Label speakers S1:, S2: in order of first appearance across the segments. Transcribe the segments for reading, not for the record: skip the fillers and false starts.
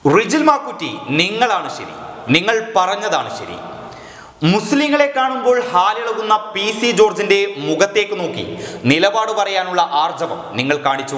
S1: റിജിൽ മാക്കുറ്റി നിങ്ങളാണ് ശരി, നിങ്ങൾ പറഞ്ഞതാണ് ശരി. മുസ്ലിങ്ങളെ കാണുമ്പോൾ ഹാലിളകുന്ന PC ജോർജിന്റെ മുഖത്തേക്ക് നോക്കി നിലപാട് പറയാനുള്ള ആർജവം നിങ്ങൾ കാണിച്ചു.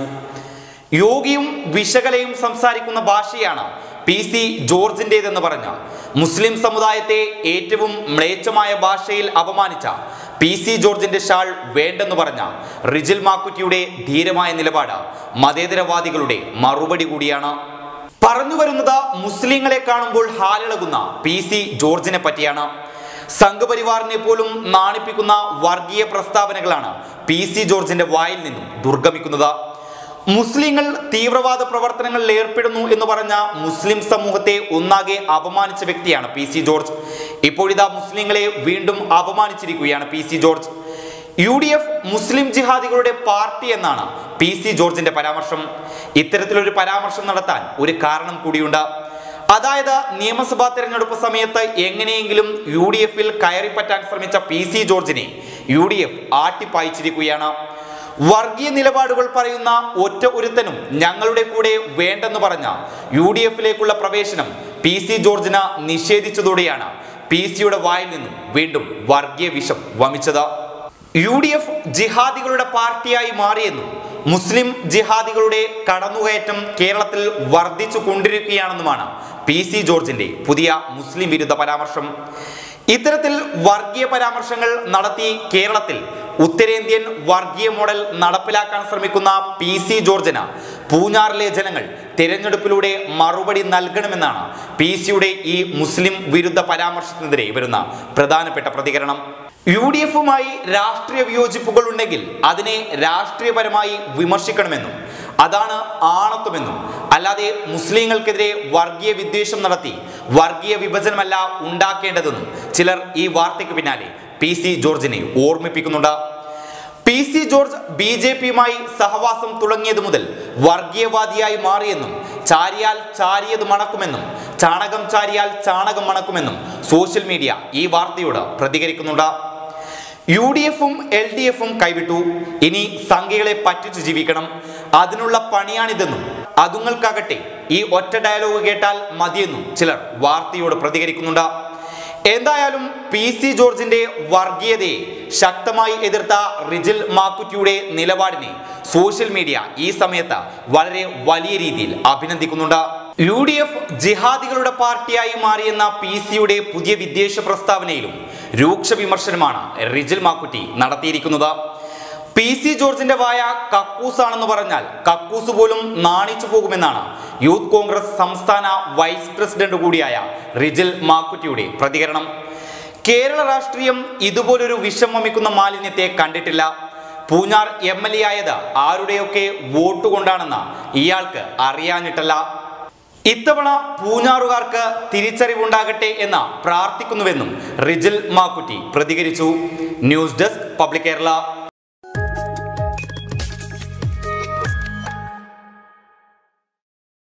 S1: യോഗിയും വിശകലയും സംസാരിക്കുന്ന ഭാഷയാണ് PC ജോർജിൻ്റെതെന്ന് പറഞ്ഞ മുസ്ലിം സമുദായത്തെ ഏറ്റവും മ്ലേച്ഛമായ ഭാഷയിൽ അപമാനിച്ച PC ജോർജിന്റെ ഷാൾ വേണ്ടെന്ന് പറഞ്ഞ റിജിൽ മാക്കുറ്റിയുടെ ധീരമായ നിലപാട് മതേതരവാദികളുടെ മറുപടി കൂടിയാണ്. പറഞ്ഞു വരുന്നത് മുസ്ലിങ്ങളെ കാണുമ്പോൾ ഹാലിളകുന്ന PC ജോർജിനെ പറ്റിയാണ്. സംഘപരിവാറിനെ പോലും നാണിപ്പിക്കുന്ന വർഗീയ പ്രസ്താവനകളാണ് PC ജോർജിന്റെ വായിൽ നിന്നും ദുർഗമിക്കുന്നത്. മുസ്ലിങ്ങൾ തീവ്രവാദ പ്രവർത്തനങ്ങളിൽ ഏർപ്പെടുന്നു എന്ന് പറഞ്ഞ മുസ്ലിം സമൂഹത്തെ ഒന്നാകെ അപമാനിച്ച വ്യക്തിയാണ് PC ജോർജ്. ഇപ്പോഴിതാ മുസ്ലിങ്ങളെ വീണ്ടും അപമാനിച്ചിരിക്കുകയാണ് PC ജോർജ്. UDF മുസ്ലിം ജിഹാദികളുടെ പാർട്ടി എന്നാണ് PC ജോർജിന്റെ പരാമർശം. ഇത്തരത്തിലൊരു പരാമർശം നടത്താൻ ഒരു കാരണം കൂടിയുണ്ട്. അതായത് നിയമസഭാ തെരഞ്ഞെടുപ്പ് സമയത്ത് എങ്ങനെയെങ്കിലും UDFൽ കയറിപ്പറ്റാൻ ശ്രമിച്ച PC ജോർജിനെ UDF ആട്ടിപ്പായിച്ചിരിക്കുകയാണ്. വർഗീയ നിലപാടുകൾ പറയുന്ന ഒറ്റ ഒരുത്തനും ഞങ്ങളുടെ കൂടെ വേണ്ടെന്ന് പറഞ്ഞ UDFലേക്കുള്ള പ്രവേശനം PC ജോർജിന് നിഷേധിച്ചതോടെയാണ് PCയുടെ വായിൽ നിന്നും വീണ്ടും വർഗീയ വിഷം വമിച്ചത്. UDF ജിഹാദികളുടെ പാർട്ടിയായി മാറിയെന്നും മുസ്ലിം ജിഹാദികളുടെ കടന്നുകയറ്റം കേരളത്തിൽ വർദ്ധിച്ചു കൊണ്ടിരിക്കുകയാണെന്നുമാണ് PC ജോർജിന്റെ പുതിയ മുസ്ലിം വിരുദ്ധ പരാമർശം. ഇത്തരത്തിൽ വർഗീയ പരാമർശങ്ങൾ നടത്തി കേരളത്തിൽ ഉത്തരേന്ത്യൻ വർഗീയ മോഡൽ നടപ്പിലാക്കാൻ ശ്രമിക്കുന്ന PC ജോർജിന് പൂഞ്ഞാറിലെ ജനങ്ങൾ തിരഞ്ഞെടുപ്പിലൂടെ മറുപടി നൽകണമെന്നാണ് PCയുടെ ഈ മുസ്ലിം വിരുദ്ധ പരാമർശത്തിനെതിരെ വരുന്ന പ്രധാനപ്പെട്ട പ്രതികരണം. UDFുമായി രാഷ്ട്രീയ വിയോജിപ്പുകൾ ഉണ്ടെങ്കിൽ അതിനെ രാഷ്ട്രീയപരമായി വിമർശിക്കണമെന്നും അതാണ് ആണത്വമെന്നും അല്ലാതെ മുസ്ലിങ്ങൾക്കെതിരെ വർഗീയ വിദ്വേഷം നടത്തി വർഗീയ വിഭജനമല്ല ഉണ്ടാക്കേണ്ടതെന്നും ചിലർ ഈ വാർത്തയ്ക്ക് പിന്നാലെ PC ജോർജിനെ ഓർമ്മിപ്പിക്കുന്നുണ്ട്. PC ജോർജ് BJPയുമായി സഹവാസം തുടങ്ങിയത് മുതൽ വർഗീയവാദിയായി മാറിയെന്നും ചാരിയാൽ ചാരിയത് മണക്കുമെന്നും ചാണകം ചാരിയാൽ ചാണകം മണക്കുമെന്നും സോഷ്യൽ മീഡിയ ഈ വാർത്തയോട് പ്രതികരിക്കുന്നുണ്ട്. UDFും LDFും കൈവിട്ടു, ഇനി സംഘികളെ പറ്റിച്ചു ജീവിക്കണം, അതിനുള്ള പണിയാണിതെന്നും അതുങ്ങൾക്കാകട്ടെ ഈ ഒറ്റ ഡയലോഗ് കേട്ടാൽ മതിയെന്നും ചിലർ വാർത്തയോട് പ്രതികരിക്കുന്നുണ്ട്. എന്തായാലും PC ജോർജിന്റെ വർഗീയതയെ ശക്തമായി എതിർത്ത റിജിൽ മാക്കുറ്റിയുടെ നിലപാടിനെ സോഷ്യൽ മീഡിയ ഈ സമയത്ത് വളരെ വലിയ രീതിയിൽ അഭിനന്ദിക്കുന്നുണ്ട്. UDF ജിഹാദികളുടെ പാർട്ടിയായി മാറിയെന്ന PCയുടെ പുതിയ വിദ്വേഷ പ്രസ്താവനയിലും രൂക്ഷ വിമർശനമാണ് റിജിൽ മാക്കുറ്റി നടത്തിയിരിക്കുന്നത്. PC ജോർജിന്റെ വായ കക്കൂസാണെന്ന് പറഞ്ഞാൽ കക്കൂസ് പോലും നാണിച്ചു പോകുമെന്നാണ് യൂത്ത് കോൺഗ്രസ് സംസ്ഥാന വൈസ് പ്രസിഡന്റ് കൂടിയായ റിജിൽ മാക്കുറ്റിയുടെ പ്രതികരണം. കേരള രാഷ്ട്രീയം ഇതുപോലൊരു വിഷം വമിക്കുന്ന മാലിന്യത്തെ കണ്ടിട്ടില്ല. പൂഞ്ഞാർ MLA ആയത് ആരുടെയൊക്കെ വോട്ട് കൊണ്ടാണെന്ന് ഇയാൾക്ക് അറിയാഞ്ഞിട്ടല്ല. ഇത്തവണ പൂഞ്ഞാറുകാർക്ക് തിരിച്ചറിവുണ്ടാകട്ടെ എന്ന് പ്രാർത്ഥിക്കുന്നുവെന്നും റിജിൽ മാക്കുറ്റി പ്രതികരിച്ചു. News desk public Kerala.